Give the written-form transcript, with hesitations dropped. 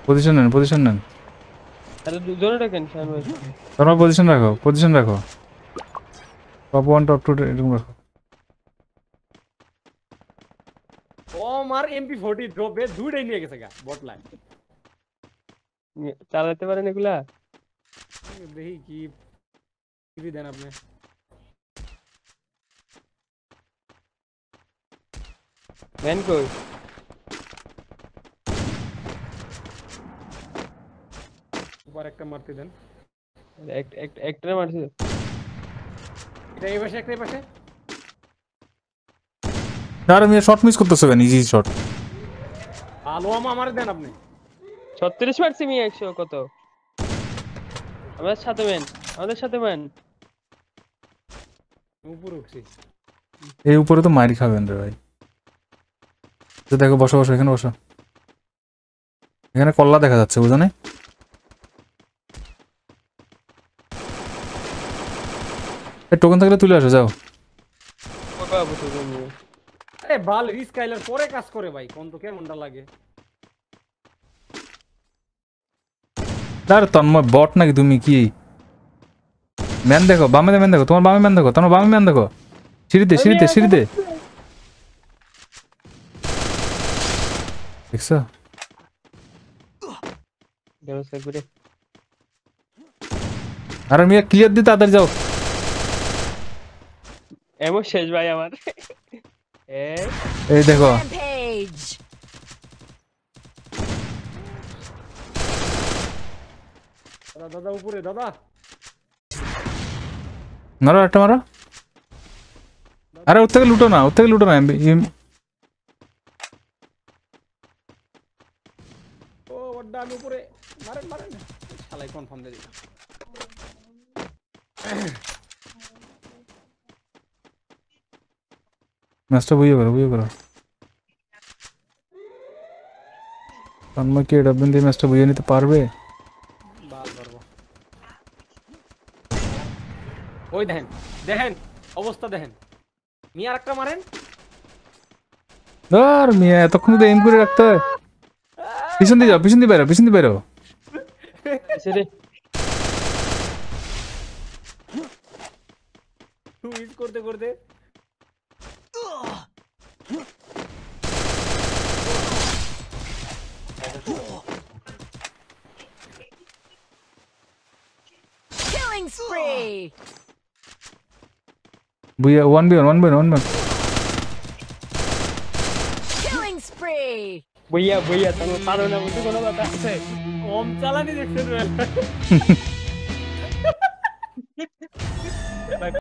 Position নেন আরে দুজনে ডাকেন শান ভাই তোমরা পজিশন রাখো টপ 1 টপ 2 এরকম রাখো ও মার MP40 ড্রপে দুইটাই নিয়ে গেছে গা বট লাইন চালাতে পারেন এগুলা দেখি কি দেন আপনি ম্যান কই উপর একটা মারতে দেন একটা মারছে এটা এই পাশে একটা এই পাশে আরে মিয়া শট মিস করতেছো কেন ইজি শট আলো আমার দেন আপনি 36 মারছি মি 100 কত আমাদের সাথে ম্যান উপরে উঠছি এই উপরে তো মারি খাবেন রে ভাই তো দেখো বসো এখানে বসো এখানে কল্লা দেখা যাচ্ছে বুঝো না এই টোকেন থাকলে তুলে আসো যাও আরে বাল রিস্কাইলার পরে কাজ করে ভাই কোন তো কেমনটা লাগে আরে তন্ময় বট নাকি তুমি কি ম্যান দেখো বামে ম্যান দেখো তোমার বামে ম্যান দেখো সিঁড়িতে দেখছো আরে মিয়া ক্লিয়ার দিতে তাড়াতাড়ি যাও এমন শেষ ভাই আমার এই দেখো দাদা উপরে দাদা মারো একটা মারো আরে ওর থেকে লুটো না ও বড় আমি উপরে মারেন শালাই কনফার্ম দে দিই ম্যাচটা বুঝিয়ে করো তন্ময় কি ডাবলিন দিয়ে ম্যাচটা বুঝিয়ে নিতে পারবে ওই দেখেন অবস্থা দেখেন মিয়া আরেকটা মারেন ধর মিয়া এতক্ষণ তো এম করে রাখতে হয় পিছন দিয়ে বেরো টুইজ করতে Killing spree. বুইয়া 1v1 Killing spree. বইয়া তুমি পারো না বুঝতে কোনো কথা আছে কম চালানি দেখছেন